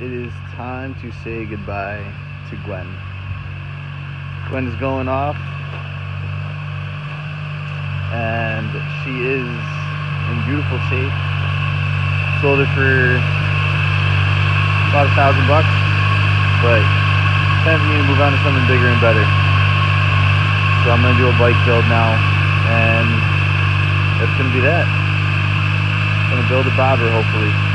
it is time to say goodbye to Gwen. Gwen is going off, and she is in beautiful shape. Sold her for about $1,000 bucks, but it's time for me to move on to something bigger and better. So I'm gonna do a bike build now, and that's gonna be that. I'm gonna build a bobber, hopefully.